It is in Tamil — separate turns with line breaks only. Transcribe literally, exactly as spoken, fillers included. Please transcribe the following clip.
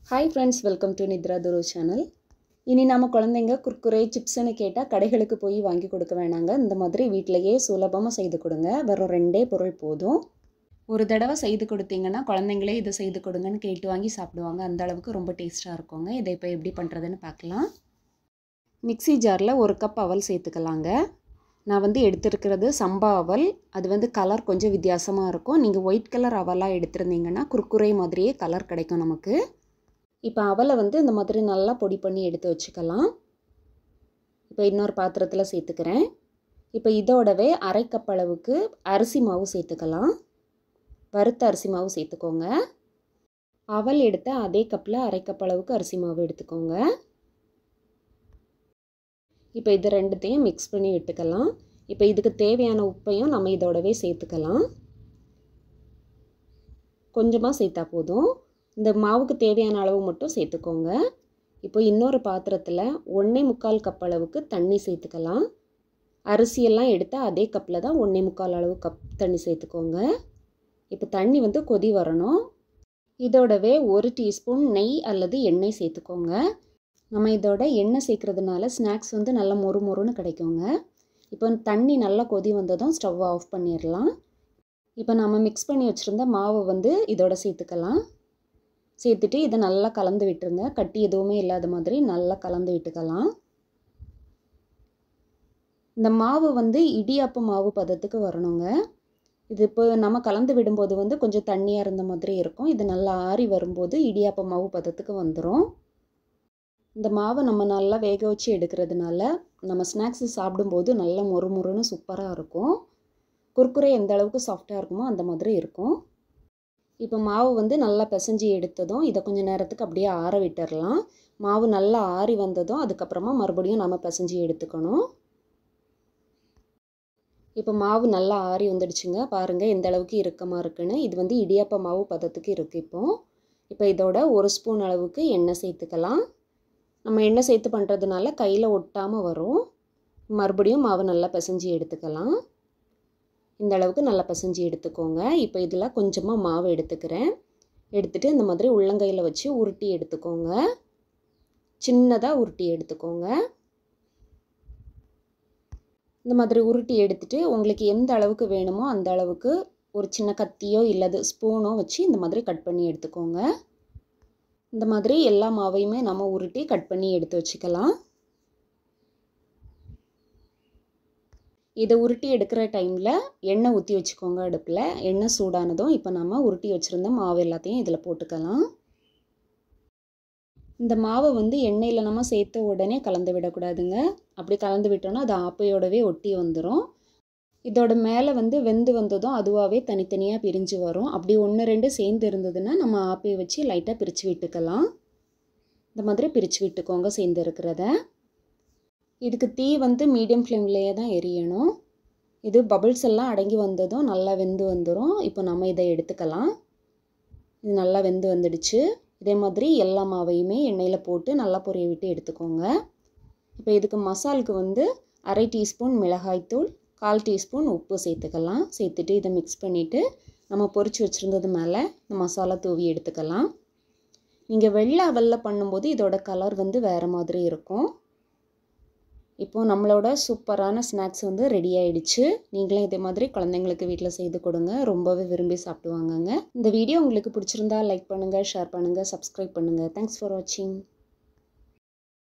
Hi friends, welcome to Nidra Duru channel. இனி நாம குழந்தைங்க குர்குரே சிப்ஸ்னு கேட்டா கடைகளுக்கு போய் வாங்கி கொடுக்க வேணாங்க. இந்த மாதிரி வீட்லயே சுலபமா செய்து கொடுங்க. வெறும் ரெண்டே பொருள் போதும். ஒரு தடவை செய்து கொடுத்தீங்கன்னா குழந்தைங்களே இத செய்து கொடுங்கன்னு கேட்டு வாங்கி சாப்பிடுவாங்க. அந்த அளவுக்கு ரொம்ப டேஸ்டா இருக்குங்க. இதை இப்போ எப்படி பண்றதுன்னு பார்க்கலாம். மிக்ஸி ஜார்ல ஒரு கப் அவல் சேர்த்துக்கலாங்க. நான் வந்து எடுத்துக்கிறது சம்பா அவல். அது வந்து கலர் கொஞ்சம் வித்தியாசமா இருக்கும். நீங்க ஒயிட் கலர் அவலா எடுத்துறீங்கன்னா குர்குரே மாதிரியே கலர் கிடைக்கும் நமக்கு. இப்போ அவலை வந்து இந்த மாதிரி நல்லா பொடி பண்ணி எடுத்து வச்சுக்கலாம். இப்போ இன்னொரு பாத்திரத்தில் சேர்த்துக்கிறேன். இப்போ இதோடவே அரை கப் அளவுக்கு அரிசி மாவு சேர்த்துக்கலாம். வறுத்த அரிசி மாவு சேர்த்துக்கோங்க. அவல் எடுத்த அதே கப்பில் அரை கப் அளவுக்கு அரிசி மாவு எடுத்துக்கோங்க. இப்போ இது ரெண்டுத்தையும் மிக்ஸ் பண்ணி விட்டுக்கலாம். இப்போ இதுக்கு தேவையான உப்பையும் நம்ம இதோடவே சேர்த்துக்கலாம். கொஞ்சமாக சேர்த்தா போதும். இந்த மாவுக்கு தேவையான அளவு மட்டும் சேர்த்துக்கோங்க. இப்போ இன்னொரு பாத்திரத்தில் ஒன்றே முக்கால் கப் அளவுக்கு தண்ணி சேர்த்துக்கலாம். அரிசியெல்லாம் எடுத்து அதே கப்பில் தான் ஒன்றே முக்கால் அளவு கப் தண்ணி சேர்த்துக்கோங்க. இப்போ தண்ணி வந்து கொதி வரணும். இதோடவே ஒரு டீஸ்பூன் நெய் அல்லது எண்ணெய் சேர்த்துக்கோங்க. நம்ம இதோட எண்ணெய் சேர்க்குறதுனால ஸ்நாக்ஸ் வந்து நல்லா மொறு மொறுன்னு கிடைக்குங்க. இப்போ தண்ணி நல்லா கொதி வந்ததும் ஸ்டவ் ஆஃப் பண்ணிடலாம். இப்போ நம்ம மிக்ஸ் பண்ணி வச்சுருந்த மாவை வந்து இதோட சேர்த்துக்கலாம். சேர்த்துட்டு இதை நல்லா கலந்து விட்டுருங்க. கட்டி எதுவுமே இல்லாத மாதிரி நல்லா கலந்து விட்டுக்கலாம். இந்த மாவு வந்து இடியாப்ப மாவு பதத்துக்கு வரணுங்க. இது இப்போ நம்ம கலந்து விடும்போது வந்து கொஞ்சம் தண்ணியாக இருந்த மாதிரி இருக்கும். இது நல்லா ஆறி வரும்போது இடியாப்ப மாவு பதத்துக்கு வந்துடும். இந்த மாவை நம்ம நல்லா வேக வச்சு எடுக்கிறதுனால நம்ம ஸ்நாக்ஸு சாப்பிடும்போது நல்லா மொறு மொறுன்னு சூப்பராக இருக்கும். குர்குரே எந்த அளவுக்கு சாஃப்டாக இருக்குமோ அந்த மாதிரி இருக்கும். இப்போ மாவு வந்து நல்லா பிசைஞ்சு எடுத்ததும் இதை கொஞ்சம் நேரத்துக்கு அப்படியே ஆற விட்டுடலாம். மாவு நல்லா ஆறி வந்ததும் அதுக்கப்புறமா மறுபடியும் நம்ம பிசைஞ்சு எடுத்துக்கணும். இப்போ மாவு நல்லா ஆறி வந்துடுச்சுங்க. பாருங்கள் எந்த அளவுக்கு இறுக்கமாக இருக்குன்னு. இது வந்து இடியாப்ப மாவு பதத்துக்கு இருக்குது. இப்போ இப்போ இதோட ஒரு ஸ்பூன் அளவுக்கு எண்ணெய் சேர்த்துக்கலாம். நம்ம எண்ணெய் சேர்த்து பண்ணுறதுனால கையில் ஒட்டாமல் வரும். மறுபடியும் மாவு நல்லா பிசைஞ்சு எடுத்துக்கலாம். இந்த அளவுக்கு நல்லா பிசைஞ்சு எடுத்துக்கோங்க. இப்போ இதில் கொஞ்சமாக மாவு எடுத்துக்கிறேன். எடுத்துகிட்டு இந்த மாதிரி உள்ளங்கையில் வச்சு உருட்டி எடுத்துக்கோங்க. சின்னதாக உருட்டி எடுத்துக்கோங்க. இந்த மாதிரி உருட்டி எடுத்துகிட்டு உங்களுக்கு எந்த அளவுக்கு வேணுமோ அந்த அளவுக்கு ஒரு சின்ன கத்தியோ இல்லது ஸ்பூனோ வச்சு இந்த மாதிரி கட் பண்ணி எடுத்துக்கோங்க. இந்த மாதிரி எல்லா மாவையுமே நம்ம உருட்டி கட் பண்ணி எடுத்து வச்சுக்கலாம். இதை உருட்டி எடுக்கிற டைமில் எண்ணெய் ஊற்றி வச்சுக்கோங்க அடுப்பில். எண்ணெய் சூடானதும் இப்போ நம்ம உருட்டி வச்சுருந்த மாவு எல்லாத்தையும் இதில் போட்டுக்கலாம். இந்த மாவை வந்து எண்ணெயில் நம்ம சேர்த்த உடனே கலந்து விடக்கூடாதுங்க. அப்படி கலந்து விட்டோன்னா அது ஆப்பையோடவே ஒட்டி வந்துடும். இதோட மேலே வந்து வெந்து வந்ததும் அதுவாகவே தனித்தனியாக பிரிஞ்சு வரும். அப்படி ஒன்று ரெண்டு சேர்ந்து இருந்ததுன்னா நம்ம ஆப்பையை வச்சு லைட்டாக பிரித்து விட்டுக்கலாம். இந்த மாதிரி பிரித்து விட்டுக்கோங்க சேர்ந்து இருக்கிறத. இதுக்கு தீ வந்து மீடியம் ஃப்ளேம்லேயே தான் எரியணும். இது பபிள்ஸ் எல்லாம் அடங்கி வந்ததும் நல்லா வெந்து வந்துடும். இப்போ நம்ம இதை எடுத்துக்கலாம். இது நல்லா வெந்து வந்துடுச்சு. இதே மாதிரி எல்லா மாவையுமே எண்ணெயில் போட்டு நல்லா பொரிய விட்டு எடுத்துக்கோங்க. இப்போ இதுக்கு மசாலுக்கு வந்து அரை டீஸ்பூன் மிளகாய்த்தூள், கால் டீஸ்பூன் உப்பு சேர்த்துக்கலாம். சேர்த்துட்டு இதை மிக்ஸ் பண்ணிவிட்டு நம்ம பொரிச்சு வச்சுருந்தது மேலே இந்த மசாலா தூவி எடுத்துக்கலாம். நீங்கள் வெள்ளை அவலில் பண்ணும்போது இதோட கலர் வந்து வேறு மாதிரி இருக்கும். இப்போது நம்மளோட சூப்பரான ஸ்நாக்ஸ் வந்து ரெடி ஆகிடுச்சு. நீங்களும் இதே மாதிரி குழந்தைங்களுக்கு வீட்டில் செய்து கொடுங்க. ரொம்பவே விரும்பி சாப்பிடுவாங்கங்க. இந்த வீடியோ உங்களுக்கு பிடிச்சிருந்தா லைக் பண்ணுங்கள், ஷேர் பண்ணுங்கள், சப்ஸ்கிரைப் பண்ணுங்கள். தேங்க்ஸ் ஃபார் வாட்சிங்.